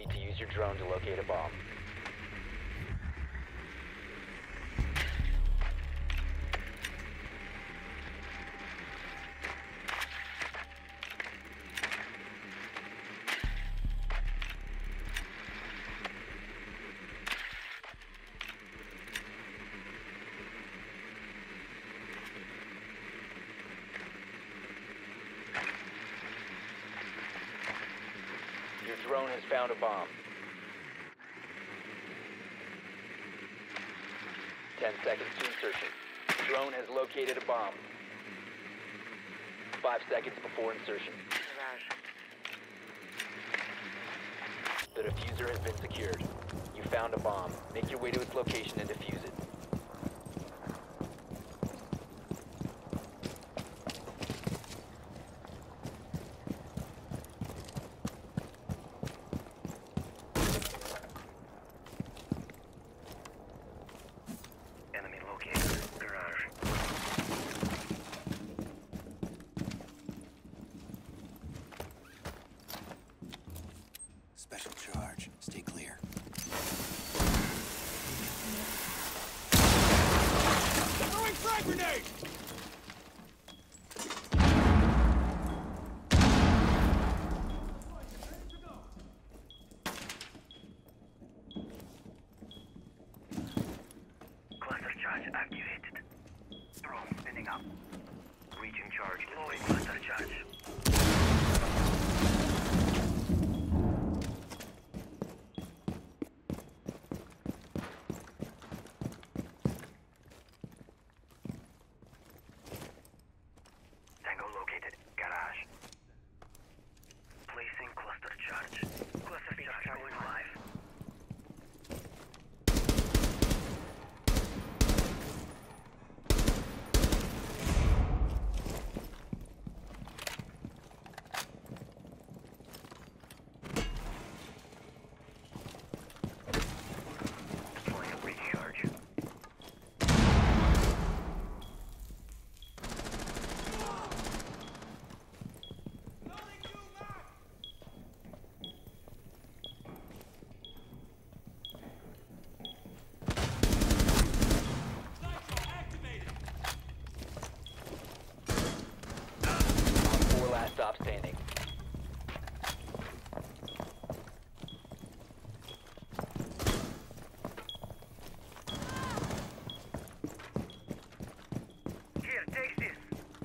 need to use your drone to locate a bomb. Your drone has found a bomb. 10 seconds to insertion. Drone has located a bomb. 5 seconds before insertion. The diffuser has been secured. You found a bomb. Make your way to its location and defuse it. Enemy located. Garage. Special charge. Stay clear. Throwing frag grenade! Cluster charge activated. Drone spinning up. Reaching charge. Loading cluster charge. Tango located. Garage. Placing cluster charge. Cluster charge going live. Deploying a recharge. Op 4 last stop standing. Here, take this.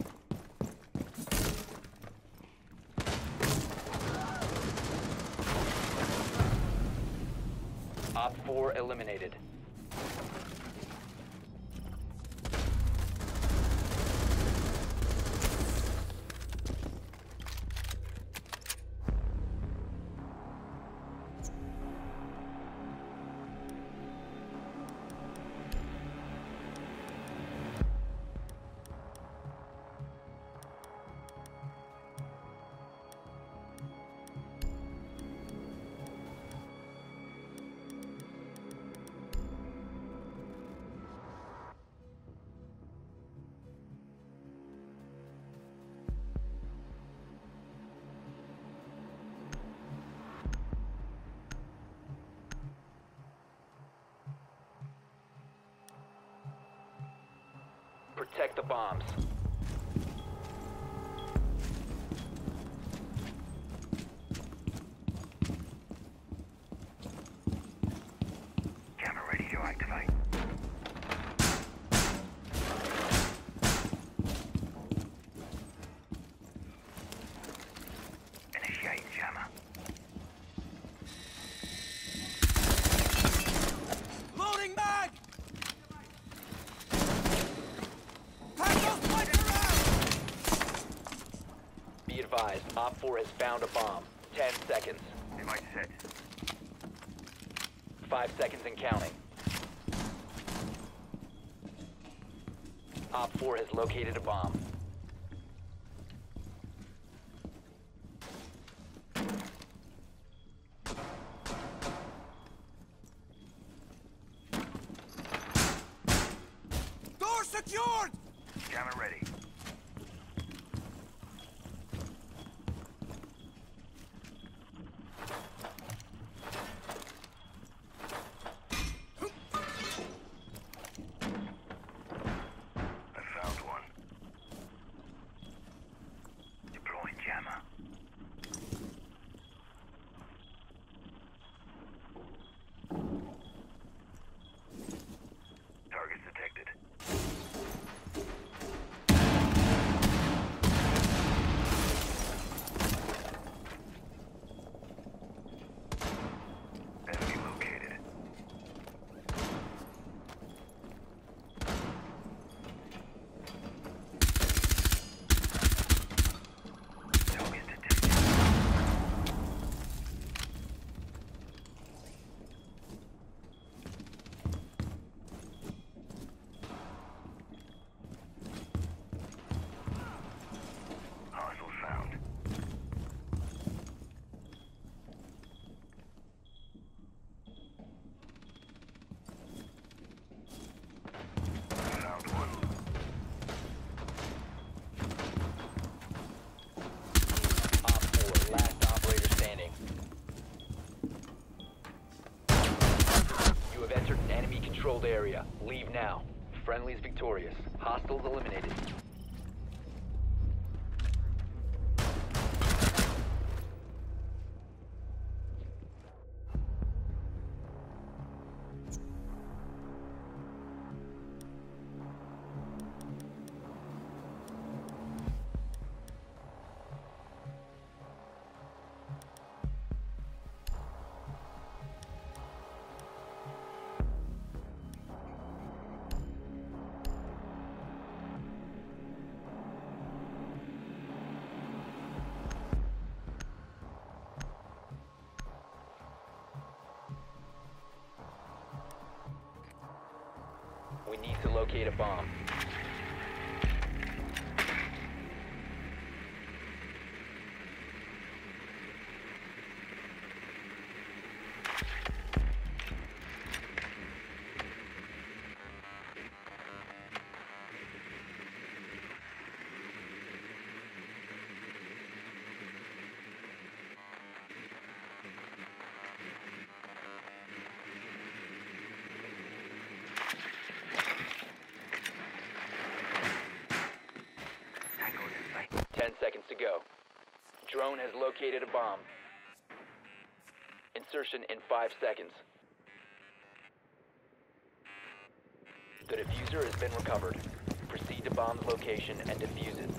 Op 4 eliminated. Protect the bombs. Camera ready to activate. Initiate jammer. Loading mag! Pack those pipes around! Be advised, Op 4 has found a bomb. 10 seconds. They might set. 5 seconds and counting. Op 4 has located a bomb. Door secured! Jammer ready. controlled area. Leave now. Friendly's victorious. Hostiles eliminated. We need to locate a bomb. Tango's in sight. 10 seconds to go. Drone has located a bomb. Insertion in 5 seconds. The diffuser has been recovered. Proceed to bomb's location and defuse it.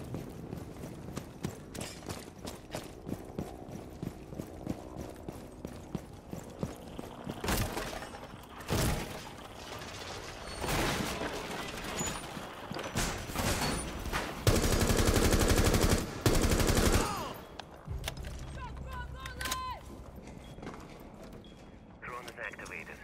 Drone is activated.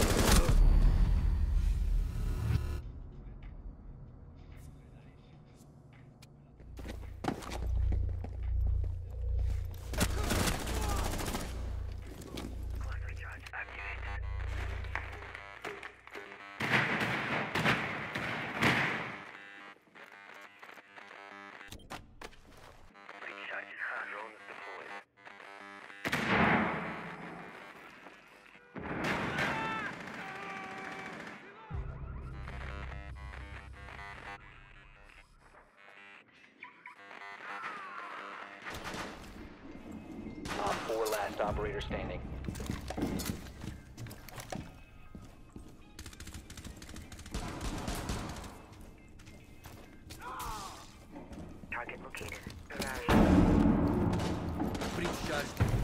Cluster charge activated. Recharge is hard. Drone is deployed. Op 4 last operator standing. Target located. Garage. Breach charge.